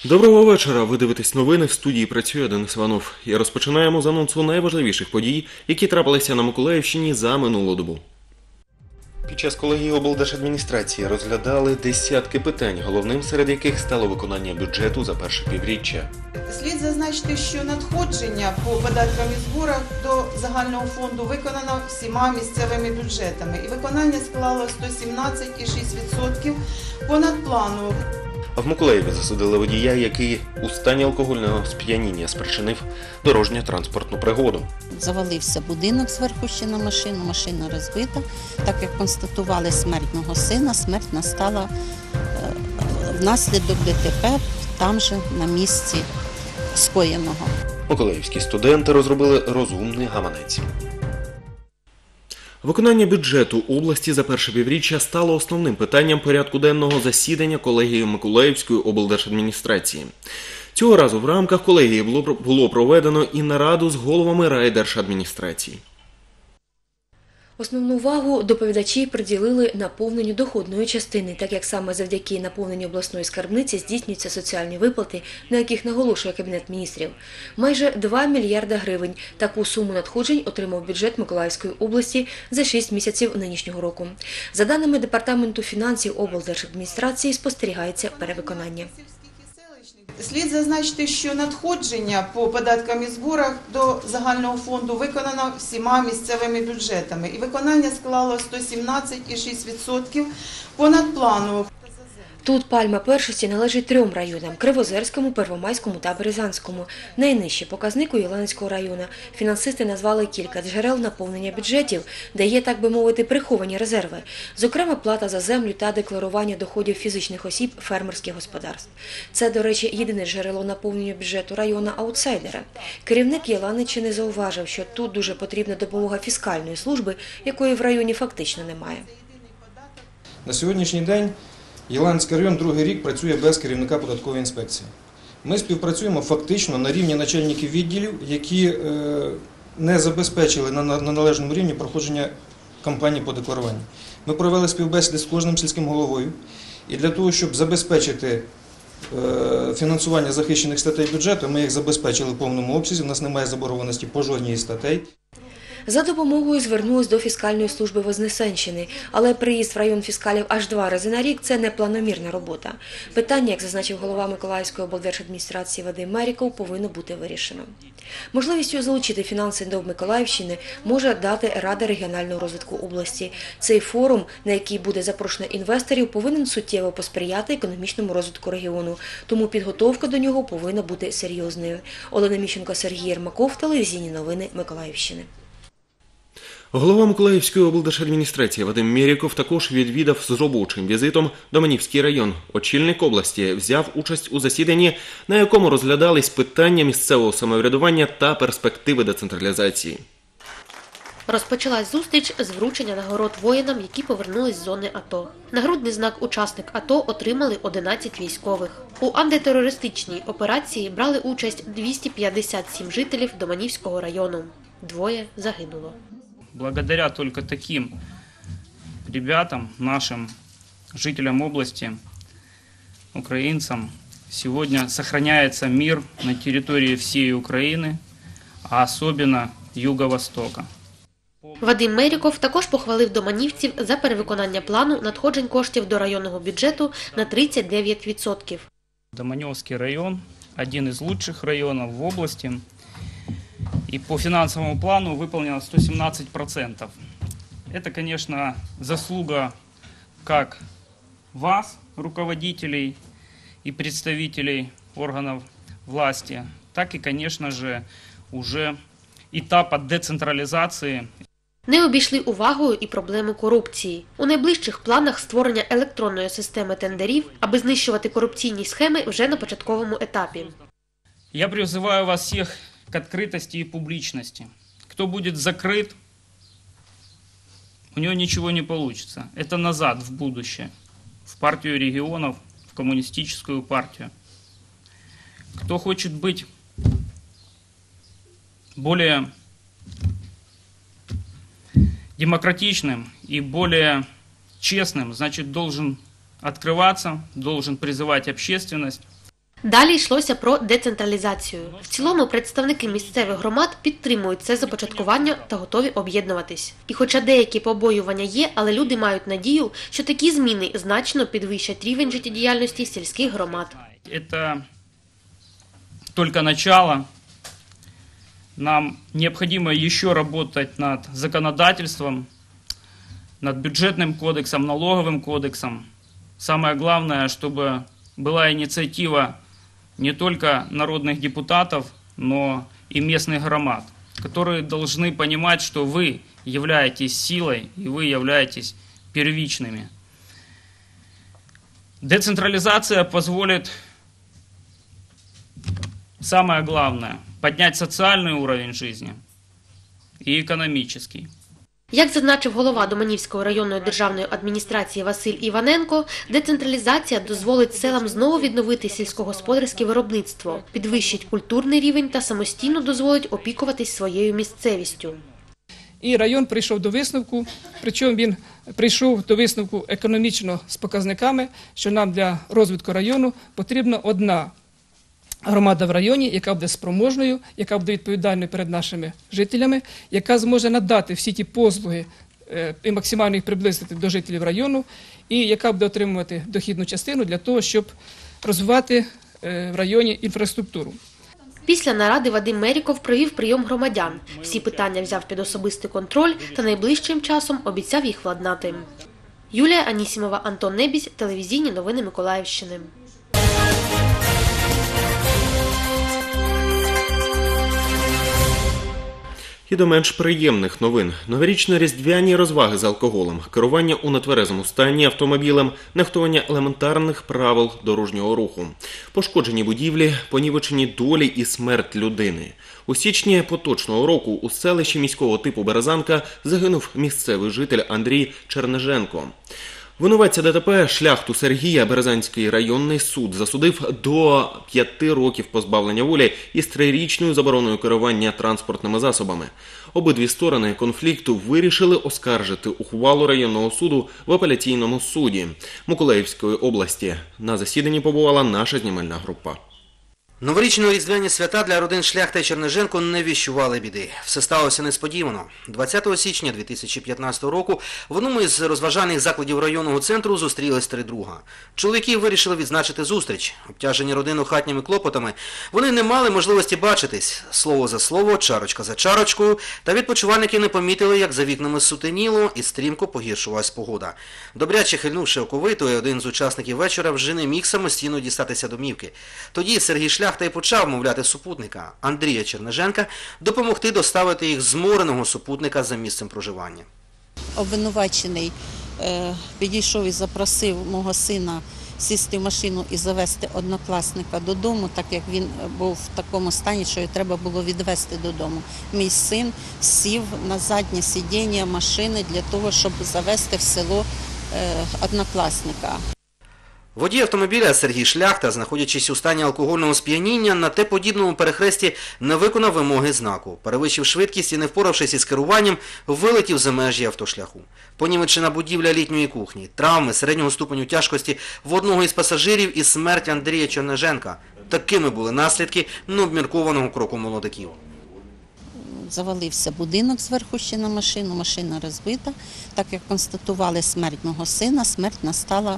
Доброго вечора. Ви дивитесь новини. В студії працює Денис Іванов. І розпочинаємо з анонсу найважливіших подій, які трапилися на Миколаївщині за минулу добу. Під час колегії облдержадміністрації розглядали десятки питань, головним серед яких стало виконання бюджету за перше півріччя. Слід зазначити, що надходження по податкам і зборах до загального фонду виконано всіма місцевими бюджетами. І виконання склало 117,6% понад плану. А в Миколаєві засудили водія, який у стані алкогольного сп'яніння спричинив дорожньо-транспортну пригоду. Завалився будинок зверху ще на машину, машина розбита. Так як констатували смерть мого сина, смерть настала внаслідок ДТП там же на місці скоєного. Миколаївські студенти розробили розумний гаманець. Виконання бюджету області за перше півріччя стало основним питанням порядку денного засідання колегії Миколаївської облдержадміністрації. Цього разу в рамках колегії було проведено і нараду з головами райдержадміністрації. Основну увагу доповідачі приділили наповненню доходної частини, так як саме завдяки наповненню обласної скарбниці здійснюються соціальні виплати, на яких наголошує Кабінет міністрів. Майже 2 мільярда гривень – таку суму надходжень отримав бюджет Миколаївської області за 6 місяців нинішнього року. За даними Департаменту фінансів облдержадміністрації, спостерігається перевиконання. Слід зазначити, що надходження по податкам і зборах до загального фонду виконано всіма місцевими бюджетами. І виконання склало 117,6% понад плану. Тут пальма першості належить 3 районам – Кривозерському, Первомайському та Березанському. Найнижчий показник у Єланського району. Фінансисти назвали кілька джерел наповнення бюджетів, де є, так би мовити, приховані резерви. Зокрема, плата за землю та декларування доходів фізичних осіб фермерських господарств. Це, до речі, єдине джерело наповнення бюджету району аутсайдера. Керівник Єланиччини зауважив, що тут дуже потрібна допомога фіскальної служби, якої в районі фактично немає. На сьогоднішній день Єланський район другий рік працює без керівника податкової інспекції. Ми співпрацюємо фактично на рівні начальників відділів, які не забезпечили на належному рівні проходження кампанії по декларуванню. Ми провели співбесіди з кожним сільським головою, і для того, щоб забезпечити фінансування захищених статей бюджету, ми їх забезпечили в повному обсязі, у нас немає заборгованості по жодній із статей. За допомогою звернулись до фіскальної служби Вознесенщини, але приїзд в район фіскалів аж 2 рази на рік – це не планомірна робота. Питання, як зазначив голова Миколаївської облдержадміністрації Вадим Меріков, повинно бути вирішено. Можливістю залучити фінанси до Миколаївщини може дати Рада регіонального розвитку області. Цей форум, на який буде запрошено інвесторів, повинен суттєво посприяти економічному розвитку регіону, тому підготовка до нього повинна бути серйозною. Олена Міщенко, Сергій Єрмаков, телевізійні новини Миколаївщини. Голова Миколаївської облдержадміністрації Вадим Меріков також відвідав з робочим візитом Доманівський район. Очільник області взяв участь у засіданні, на якому розглядались питання місцевого самоврядування та перспективи децентралізації. Розпочалась зустріч з вручення нагород воїнам, які повернулись з зони АТО. Нагрудний знак «Учасник АТО» отримали 11 військових. У антитерористичній операції брали участь 257 жителів Доманівського району. 2 загинуло. Благодаря только таким ребятам, нашим жителям области, украинцам, сегодня сохраняется мир на территории всей Украины, а особенно Юго-Востока. Вадим Меріков також похвалив доманівців за перевиконання плану надходжень коштів до районного бюджету на 39%. Доманевский район – один из лучших районов в области. И по финансовому плану выполнено 117%. Это, конечно, заслуга как вас, руководителей и представителей органов власти, так и, конечно же, уже этапа децентрализации. Не обійшли увагою і проблеми корупції. У найближчих планах створення електронної системи тендерів, аби знищувати корупційні схеми вже на початковому етапі. Я призываю вас всех к открытости и публичности. Кто будет закрыт, у него ничего не получится. Это назад, в будущее, в партию регионов, в коммунистическую партию. Кто хочет быть более демократичным и более честным, значит, должен открываться, должен призывать общественность. Далі йшлося про децентралізацію. В цілому представники місцевих громад підтримують це започаткування та готові об'єднуватись. І хоча деякі побоювання є, але люди мають надію, що такі зміни значно підвищать рівень життєдіяльності сільських громад. Это только начало. Нам необходимо еще работать над законодательством, над бюджетным кодексом, налоговым кодексом. Самое главное, чтобы была инициатива не только народных депутатов, но и местных громад, которые должны понимать, что вы являетесь силой и вы являетесь первичными. Децентрализация позволит, самое главное, поднять социальный уровень жизни и экономический. Як зазначив голова Доманівської районної державної адміністрації Василь Іваненко, децентралізація дозволить селам знову відновити сільськогосподарське виробництво, підвищить культурний рівень та самостійно дозволить опікуватись своєю місцевістю. І район прийшов до висновку, причому він прийшов до висновку економічно з показниками, що нам для розвитку району потрібна одна громада в районі, яка буде спроможною, яка буде відповідальною перед нашими жителями, яка зможе надати всі ті послуги і максимально їх приблизити до жителів району, і яка буде отримувати дохідну частину для того, щоб розвивати в районі інфраструктуру. Після наради Вадим Меріков провів прийом громадян. Всі питання взяв під особистий контроль та найближчим часом обіцяв їх владнати. Юлія Анісімова, Антон Небізь, телевізійні новини Миколаївщини. І до менш приємних новин. Новорічно-різдвяні розваги з алкоголем, керування у нетверезому стані автомобілем, нехтування елементарних правил дорожнього руху, пошкоджені будівлі, понівечені долі і смерть людини. У січні поточного року у селищі міського типу Березанка загинув місцевий житель Андрій Чернеженко. Винуватця ДТП Шляхту Сергія Березанський районний суд засудив до 5 років позбавлення волі із 3-річною забороною керування транспортними засобами. Обидві сторони конфлікту вирішили оскаржити ухвалу районного суду в апеляційному суді Миколаївської області. На засіданні побувала наша знімальна група. Новорічно-різдвяні свята для родин Шляхта і Чернеженко не віщували біди. Все сталося несподівано. 20 січня 2015 року в одному із розважальних закладів районного центру зустрілись 3 друга. Чоловіки вирішили відзначити зустріч. Обтяжені родину хатніми клопотами, вони не мали можливості бачитись. Слово за слово, чарочка за чарочкою. Та відпочивальники не помітили, як за вікнами сутеніло і стрімко погіршувалась погода. Добряче хильнувши оковитою, один з учасників вечора вже не міг самостійно дістатися домівки. Тоді Сергій Шляхта і почав мовляти супутника Андрія Чернеженка допомогти доставити їх змореного супутника за місцем проживання. Обвинувачений підійшов і запросив мого сина сісти в машину і завести однокласника додому, так як він був в такому стані, що його треба було відвезти додому. Мій син сів на заднє сидіння машини для того, щоб завести в село однокласника. Водій автомобіля Сергій Шляхта, знаходячись у стані алкогольного сп'яніння, на Т-подібному перехресті не виконав вимоги знаку. Перевищив швидкість і, не впоравшись із керуванням, вилетів за межі автошляху. Понівечена будівля літньої кухні, травми середнього ступеню тяжкості в одного із пасажирів і смерть Андрія Чернеженка. Такими були наслідки необміркованого кроку молодиків. Завалився будинок зверху ще на машину, машина розбита. Так як констатували смерть мого сина, смерть настала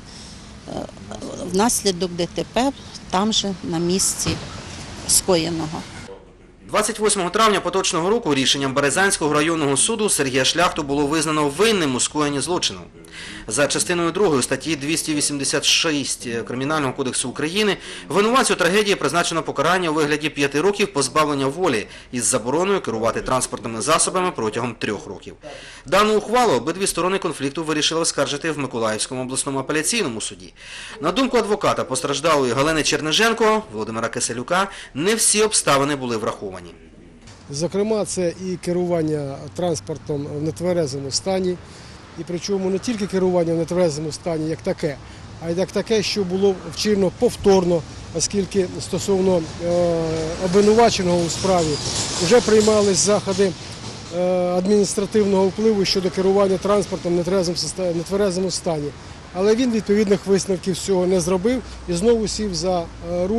внаслідок ДТП там же на місці скоєного. 28 травня поточного року рішенням Березанського районного суду Сергія Шляхту було визнано винним у скоєнні злочину. За частиною 2 статті 286 Кримінального кодексу України винуватцю трагедії призначено покарання у вигляді 5 років позбавлення волі із забороною керувати транспортними засобами протягом 3 років. Дану ухвалу обидві сторони конфлікту вирішили оскаржити в Миколаївському обласному апеляційному суді. На думку адвоката постраждалої Галини Чернеженко, Володимира Киселюка, не всі обставини були враховані. Зокрема, це і керування транспортом в нетверезому стані, і причому не тільки керування в нетверезому стані як таке, а й як таке, що було вчинено повторно, оскільки стосовно обвинуваченого у справі вже приймались заходи адміністративного впливу щодо керування транспортом в нетверезому стані. Але він відповідних висновків з цього не зробив і знову сів за руль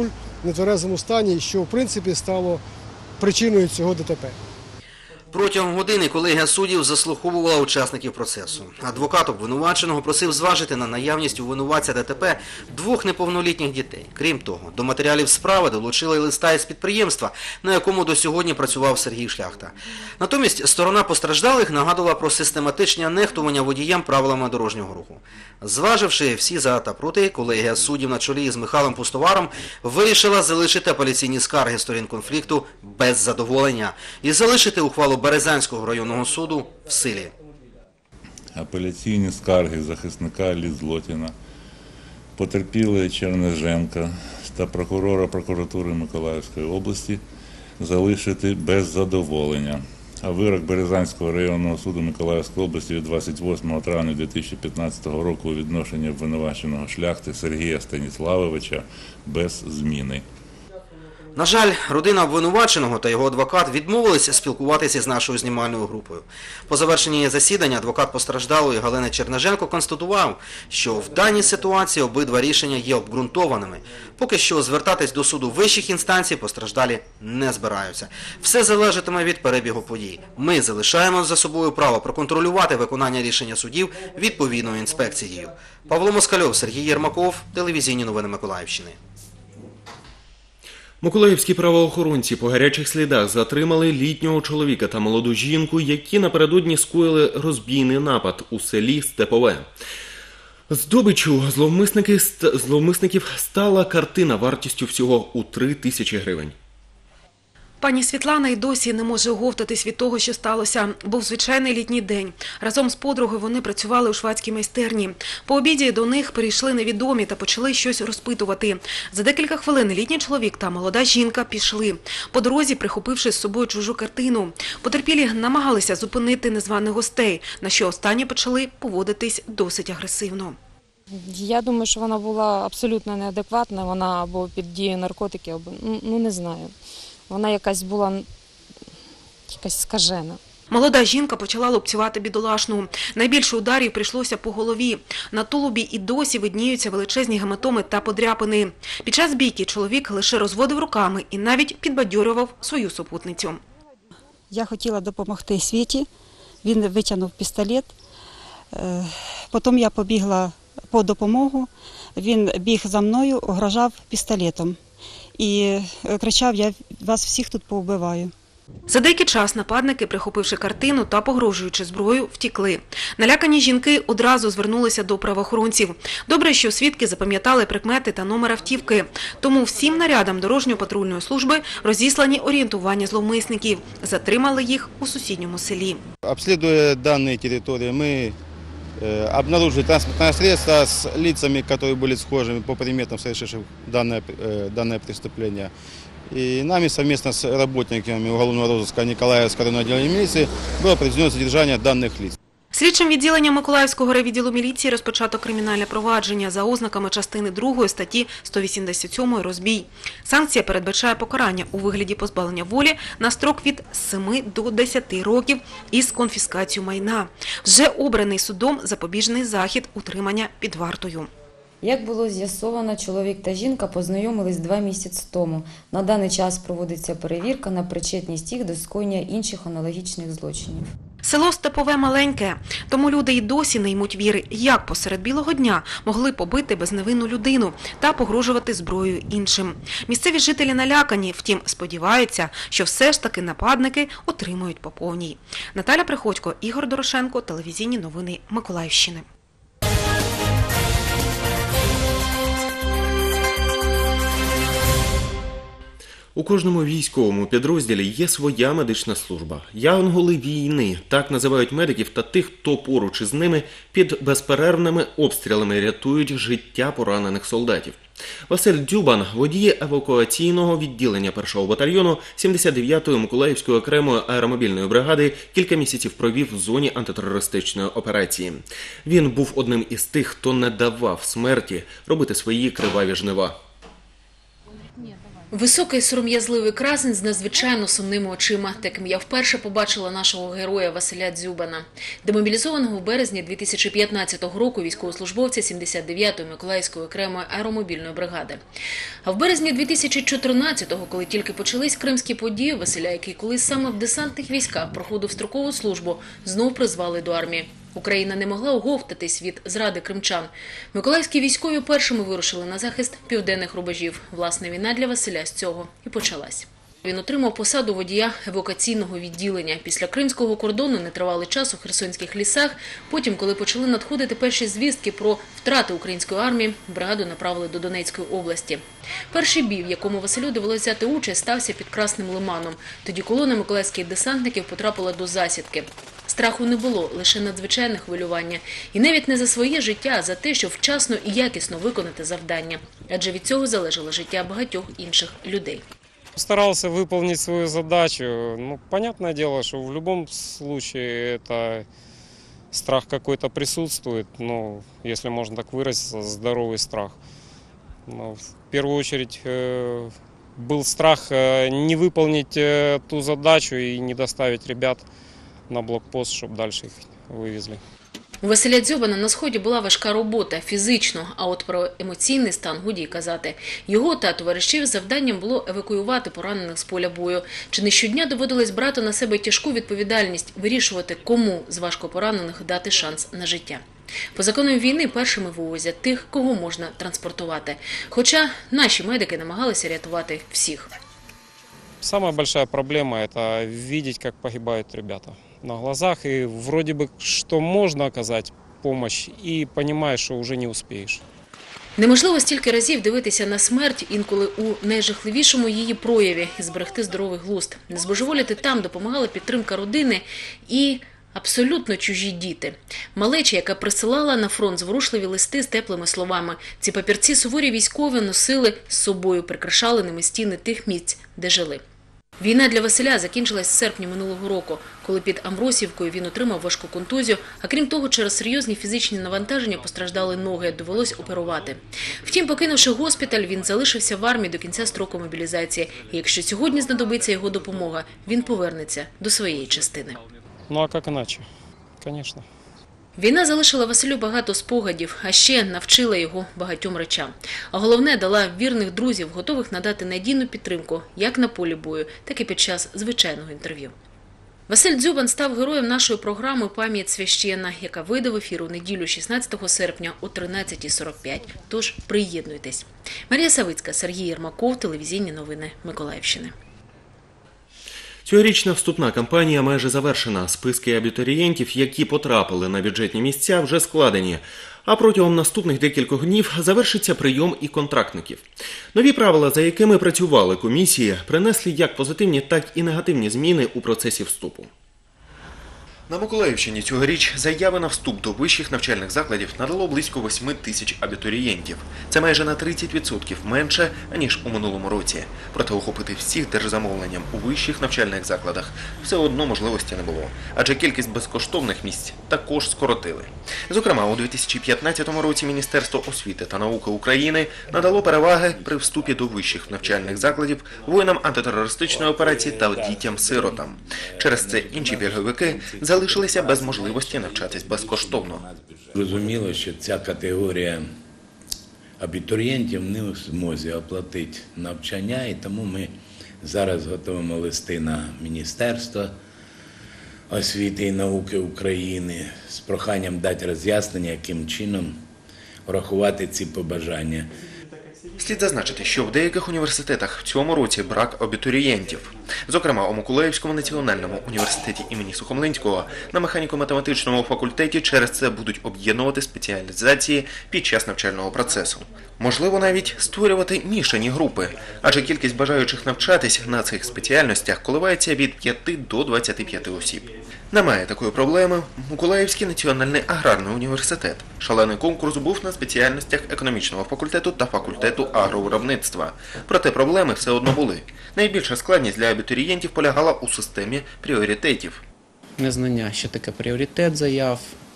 в нетверезому стані, що в принципі стало причиною цього ДТП. Протягом години колегія суддів заслуховувала учасників процесу. Адвокат обвинуваченого просив зважити на наявність у винуватця ДТП 2 неповнолітніх дітей. Крім того, до матеріалів справи долучили листа із підприємства, на якому до сьогодні працював Сергій Шляхта. Натомість сторона постраждалих нагадувала про систематичне нехтування водіям правилами дорожнього руху. Зваживши всі за та проти, колегія суддів на чолі з Михайлом Пустоваром вирішила залишити апеляційні скарги сторін конфлікту без задоволення і залишити ухвалу Березанського районного суду в силі. Апеляційні скарги захисника Лі Злотіна, потерпілої Чернеженка та прокурора прокуратури Миколаївської області залишити без задоволення. А вирок Березанського районного суду Миколаївської області від 28 травня 2015 року у відношенні обвинуваченого Шляхти Сергія Станіславовича без зміни. На жаль, родина обвинуваченого та його адвокат відмовилися спілкуватися з нашою знімальною групою. По завершенні засідання адвокат постраждалої Галини Чернеженко констатував, що в даній ситуації обидва рішення є обґрунтованими. Поки що звертатись до суду вищих інстанцій постраждалі не збираються. Все залежатиме від перебігу подій. Ми залишаємо за собою право проконтролювати виконання рішення судів відповідною інспекцією. Павло Москальов, Сергій Єрмаков, телевізійні новини Миколаївщини. Миколаївські правоохоронці по гарячих слідах затримали літнього чоловіка та молоду жінку, які напередодні скоїли розбійний напад у селі Степове. Здобиччю зловмисників стала картина вартістю всього у 3 тисячі гривень. Пані Світлана й досі не може оговтатись від того, що сталося. Був звичайний літній день. Разом з подругою вони працювали у швадській майстерні. По обіді до них перейшли невідомі та почали щось розпитувати. За декілька хвилин літній чоловік та молода жінка пішли, по дорозі прихопивши з собою чужу картину. Потерпілі намагалися зупинити незваних гостей, на що останні почали поводитись досить агресивно. Я думаю, що вона була абсолютно неадекватна, вона або під дією наркотиків, або, не знаю. Вона якась була скажена. Молода жінка почала лупцювати бідолашну. Найбільше ударів прийшлося по голові. На тулубі і досі видніються величезні гематоми та подряпини. Під час бійки чоловік лише розводив руками і навіть підбадьорював свою супутницю. Я хотіла допомогти Світі, він витягнув пістолет. Потім я побігла по допомогу, він біг за мною, угрожав пістолетом. І кричав: я вас всіх тут повбиваю. За деякий час нападники, прихопивши картину та погрожуючи зброєю, втікли. Налякані жінки одразу звернулися до правоохоронців. Добре, що свідки запам'ятали прикмети та номер автівки. Тому всім нарядам дорожньо-патрульної служби розіслані орієнтування зловмисників. Затримали їх у сусідньому селі. Обслідуючи дані території, ми обнаружили транспортное средство с лицами, которые были схожими по приметам, совершивших данное преступление. И нами совместно с работниками уголовного розыска Николаевского районного отделения милиции было произведено задержание данных лиц. Слідчим відділенням Миколаївського райвідділу міліції розпочато кримінальне провадження за ознаками частини 2 статті 187 «Розбій». Санкція передбачає покарання у вигляді позбавлення волі на строк від 7 до 10 років із конфіскацією майна. Вже обраний судом запобіжний захід утримання під вартою. Як було з'ясовано, чоловік та жінка познайомились 2 місяці тому. На даний час проводиться перевірка на причетність їх до скоєння інших аналогічних злочинів. Село Степове маленьке, тому люди й досі не ймуть віри, як посеред білого дня могли побити безневинну людину та погрожувати зброєю іншим. Місцеві жителі налякані, втім сподіваються, що все ж таки нападники отримують по повній. Наталя Приходько, Ігор Дорошенко, телевізійні новини Миколаївщини. У кожному військовому підрозділі є своя медична служба. Янголи війни – так називають медиків та тих, хто поруч із ними під безперервними обстрілами рятують життя поранених солдатів. Василь Дзюбан, водій евакуаційного відділення 1-го батальйону 79-ї Миколаївської окремої аеромобільної бригади, кілька місяців провів в зоні антитерористичної операції. Він був одним із тих, хто не давав смерті робити свої криваві жнива. Високий сором'язливий красень з надзвичайно сумними очима. Таким я вперше побачила нашого героя Василя Дзюбана. Демобілізованого в березні 2015 року військовослужбовця 79-ї Миколаївської окремої аеромобільної бригади. А в березні 2014-го, коли тільки почались кримські події, Василя, який колись саме в десантних військах проходив строкову службу, знов призвали до армії. Україна не могла оговтатись від зради кримчан. Миколаївські військові першими вирушили на захист південних рубежів. Власне, війна для Василя з цього і почалась. Він отримав посаду водія евакуаційного відділення. Після кримського кордону нетривалий час у херсонських лісах. Потім, коли почали надходити перші звістки про втрати української армії, бригаду направили до Донецької області. Перший бій, в якому Василю довелося взяти участь, стався під Красним Лиманом. Тоді колона миколаївських десантників потрапила до засідки. Страху не було, лише надзвичайне хвилювання. І навіть не за своє життя, а за те, щоб вчасно і якісно виконати завдання. Адже від цього залежало життя багатьох інших людей. Старался выполнить свою задачу. Ну, понятное дело, что в любом случае это страх какой-то присутствует, ну, если можно так выразиться, здоровый страх. Но в первую очередь был страх не выполнить ту задачу и не доставить ребят на блокпост, чтобы дальше их вывезли. У Василя Дзюбана на Сході була важка робота, фізично, а от про емоційний стан годі й казати. Його та товаришів завданням було евакуювати поранених з поля бою. Чи не щодня доводилось брати на себе тяжку відповідальність, вирішувати, кому з важкопоранених дати шанс на життя. По законам війни першими вивозять тих, кого можна транспортувати. Хоча наші медики намагалися рятувати всіх. Самая большая проблема – это видеть, как погибают ребята на глазах. И вроде бы, что можно оказать помощь, и понимаешь, что уже не успеешь. Неможливо стільки разів дивитися на смерть, інколи у найжахливішому її прояві, і зберегти здоровий глузд. Не збожеволіти там допомагала підтримка родини і абсолютно чужі діти. Малеча, яка присилала на фронт зворушливі листи з теплими словами. Ці папірці суворі військові носили з собою, прикрашали ними стіни тих місць, де жили. Війна для Василя закінчилась в серпні минулого року, коли під Амбросівкою він отримав важку контузію, а крім того, через серйозні фізичні навантаження постраждали ноги, довелось оперувати. Втім, покинувши госпіталь, він залишився в армії до кінця строку мобілізації. І якщо сьогодні знадобиться його допомога, він повернеться до своєї частини. Ну а як іначе? Звісно. Війна залишила Василю багато спогадів, а ще навчила його багатьом речам. А головне, дала вірних друзів, готових надати надійну підтримку як на полі бою, так і під час звичайного інтерв'ю. Василь Дзюбан став героєм нашої програми «Пам'ять священна», яка вийде в ефір у неділю 16 серпня о 13:45. Тож приєднуйтесь. Марія Савицька, Сергій Єрмаков, телевізійні новини Миколаївщини. Цьогорічна вступна кампанія майже завершена. Списки абітурієнтів, які потрапили на бюджетні місця, вже складені. А протягом наступних декількох днів завершиться прийом і контрактників. Нові правила, за якими працювали комісії, принесли як позитивні, так і негативні зміни у процесі вступу. На Миколаївщині цьогоріч заяви на вступ до вищих навчальних закладів надало близько 8 тисяч абітурієнтів. Це майже на 30% менше, ніж у минулому році. Проте охопити всіх держзамовленням у вищих навчальних закладах все одно можливості не було. Адже кількість безкоштовних місць також скоротили. Зокрема, у 2015 році Міністерство освіти та науки України надало переваги при вступі до вищих навчальних закладів воїнам антитерористичної операції та дітям-сиротам. Через це інші пільговики залишилися без можливості навчатись безкоштовно. Зрозуміло, що ця категорія абітурієнтів не в змозі оплатити навчання, і тому ми зараз готуємо листи на Міністерство освіти і науки України з проханням дати роз'яснення, яким чином врахувати ці побажання. Слід зазначити, що в деяких університетах в цьому році брак абітурієнтів. Зокрема, у Миколаївському національному університеті імені Сухомлинського на механіко-математичному факультеті через це будуть об'єднувати спеціалізації під час навчального процесу. Можливо, навіть створювати мішані групи, адже кількість бажаючих навчатись на цих спеціальностях коливається від 5 до 25 осіб. Немає такої проблеми Миколаївський національний аграрний університет. Шалений конкурс був на спеціальностях економічного факультету та факультету агровиробництва. Проте проблеми все одно були. Найбільша складність для абітурієнтів полягала у системі пріоритетів. Незнання, що таке пріоритет заяв,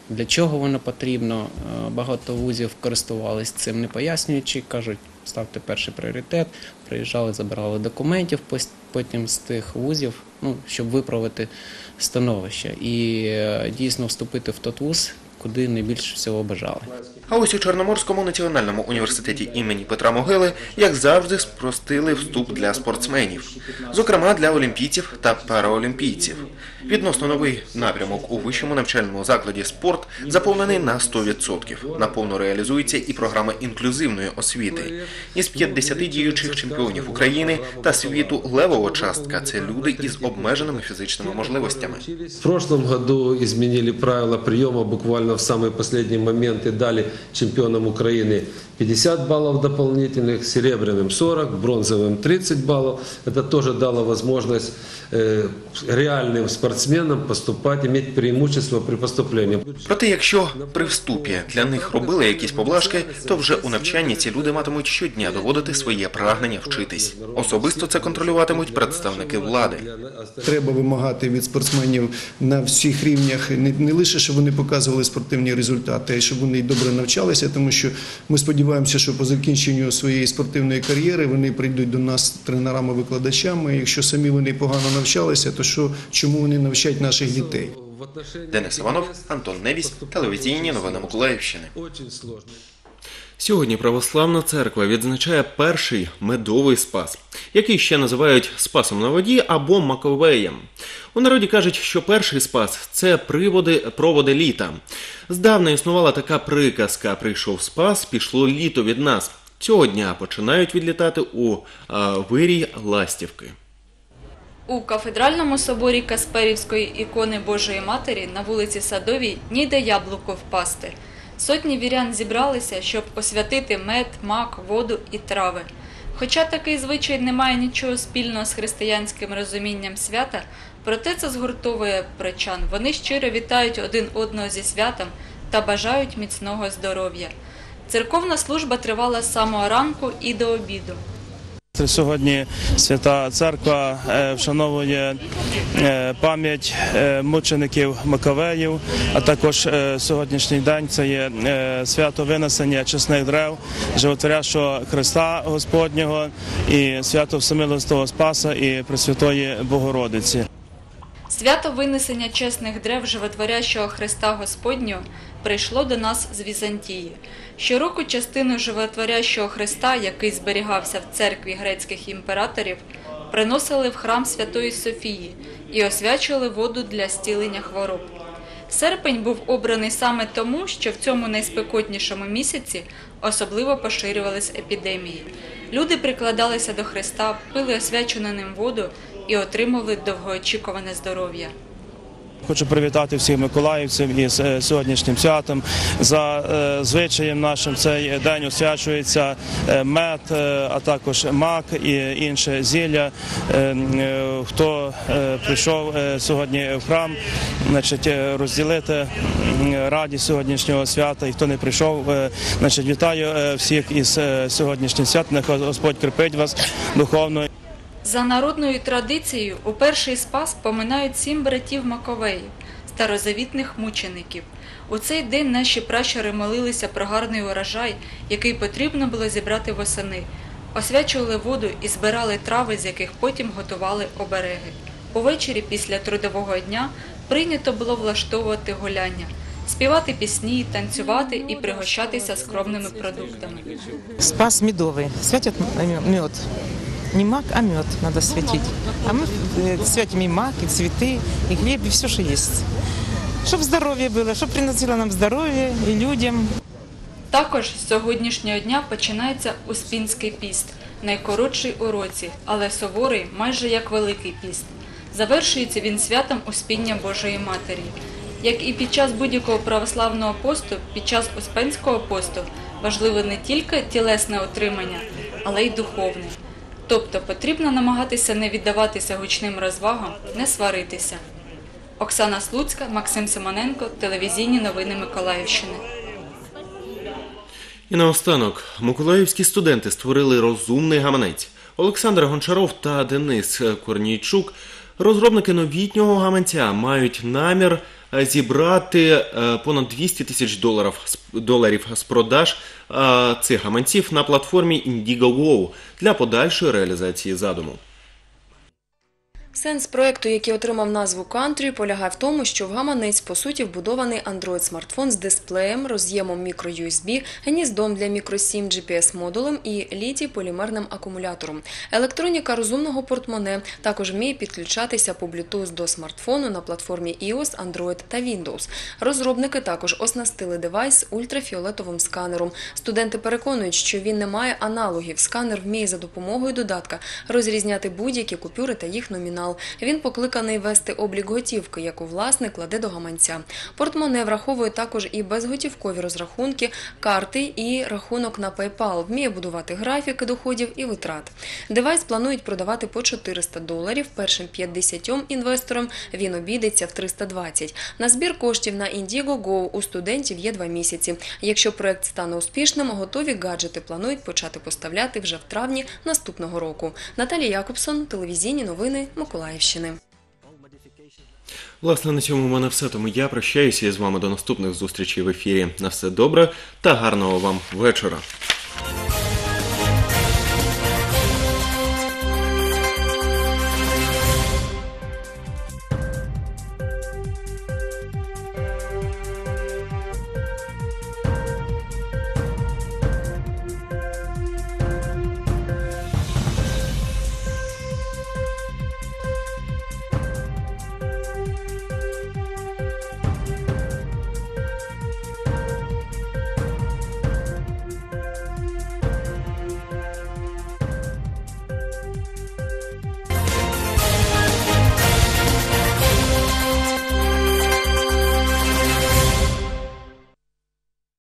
для чого воно потрібно. Багато вузів користувалися цим, не пояснюючи, кажуть, ставте перший пріоритет, приїжджали, забирали документів потім з тих вузів, щоб виправити становище і дійсно вступити в той вуз, куди найбільше всього бажали. А ось у Чорноморському національному університеті імені Петра Могили, як завжди, спростили вступ для спортсменів, зокрема для олімпійців та параолімпійців. Відносно новий напрямок у вищому навчальному закладі «Спорт» заповнений на 100%. Наповно реалізується і програма інклюзивної освіти. Із 50 діючих чемпіонів України та світу левова частка – це люди із обмеженими фізичними можливостями. В прошлом году изменили правила приема буквально в самый последний момент и дали чемпионам Украины 50 баллов дополнительных, серебряным 40, бронзовым 30 баллов. Это тоже дало возможность реальным спортсменам поступать, иметь преимущество при поступлении. Проте, якщо при вступі для них робили якісь поблажки, то вже у навчанні ці люди матимуть щодня доводити своє прагнення вчитись. Особисто це контролюватимуть представники влади. Треба вимагати від спортсменів на всіх рівнях не лише, щоб вони показували спортивні результати, а й щоб вони добре навчалися, тому що ми сподіваємося, що по закінченню своєї спортивної кар'єри вони прийдуть до нас тренерами-викладачами. Якщо самі вони погано навчалися, то чому вони навчать наших дітей? Денис Іванов, Антон Невісь, телевізійні новини Миколаївщини. Сьогодні Православна Церква відзначає перший медовий спас, який ще називають спасом на воді або Маковеєм. У народі кажуть, що перший спас – це проводи літа. Здавна існувала така приказка «Прийшов спас, пішло літо від нас». Цього дня починають відлітати у вирій ластівки. У кафедральному соборі Касперівської ікони Божої Матері на вулиці Садовій ніде яблуко впасти. Сотні вірян зібралися, щоб освятити мед, мак, воду і трави. Хоча такий звичай не має нічого спільного з християнським розумінням свята, проте це згуртовує прочан. Вони щиро вітають один одного зі святом та бажають міцного здоров'я. Церковна служба тривала з самого ранку і до обіду. Сьогодні Свята Церква вшановує пам'ять мучеників Маковеїв, а також сьогоднішній день це є свято винесення чесних древ, животворящого Христа Господнього і свято Всемилостивого Спаса і Пресвятої Богородиці. Свято винесення чесних древ животворящого Христа Господнього прийшло до нас з Візантії. Щороку частину животворящого Христа, який зберігався в церкві грецьких імператорів, приносили в храм Святої Софії і освячували воду для зцілення хвороб. Серпень був обраний саме тому, що в цьому найспекотнішому місяці особливо поширювались епідемії. Люди прикладалися до Христа, пили освячену ним воду і отримували довгоочікуване здоров'я. Хочу привітати всіх миколаївців із сьогоднішнім святом. За звичаєм нашим цей день освячується мед, а також мак і інше зілля. Хто прийшов сьогодні в храм, розділити радість сьогоднішнього свята, і хто не прийшов, вітаю всіх із сьогоднішнім святом. Нехай Господь кріпить вас духовно. За народною традицією у перший спас поминають 7 братів Маковеїв, старозавітних мучеників. У цей день наші пращури молилися про гарний урожай, який потрібно було зібрати восени, освячували воду і збирали трави, з яких потім готували обереги. Увечері після трудового дня прийнято було влаштовувати гуляння, співати пісні, танцювати і пригощатися скромними продуктами. Спас медовый, святят мед. Не мак, а мед надо светить. А мы святим и мак, и цветы, и хлеб, и все, что есть. Щоб здоров'я було, щоб приносило нам здоров'я і людям. Також з сьогоднішнього дня починається Успінський піст, найкоротший у році, але суворий майже як Великий піст. Завершується він святом Успіння Божої Матері. Як і під час будь-якого православного посту, під час Успенського посту важливо не тільки тілесне утримання, але й духовне. Тобто потрібно намагатися не віддаватися гучним розвагам, не сваритися. Оксана Слуцька, Максим Симоненко, телевізійні новини Миколаївщини. І наостанок, миколаївські студенти створили розумний гаманець. Олександр Гончаров та Денис Корнійчук, розробники новітнього гаманця, мають намір зібрати понад 200 тисяч доларів з продаж цих гаманців на платформі Indiegogo для подальшої реалізації задуму. Сенс проєкту, який отримав назву Country, полягає в тому, що в гаманець, по суті, вбудований Android-смартфон з дисплеєм, роз'ємом microUSB, гніздом для microSIM, GPS-модулем і літій-полімерним акумулятором. Електроніка розумного портмоне також вміє підключатися по Bluetooth до смартфону на платформі iOS, Android та Windows. Розробники також оснастили девайс ультрафіолетовим сканером. Студенти переконують, що він не має аналогів. Сканер вміє за допомогою додатка розрізняти будь-які купюри та їх номінал. Він покликаний вести облік готівки, яку власник кладе до гаманця. Портмоне враховує також і безготівкові розрахунки, карти і рахунок на PayPal. Вміє будувати графіки доходів і витрат. Девайс планують продавати по $400. Першим 50 інвесторам він обійдеться в 320. На збір коштів на Indiegogo у студентів є 2 місяці. Якщо проект стане успішним, готові гаджети планують почати поставляти вже в травні наступного року. Наталія Якобсон, телевізійні новини Миколаївщини. Власне, на цьому в мене все, тому я прощаюся з вами до наступних зустрічей в ефірі. На все добре та гарного вам вечора.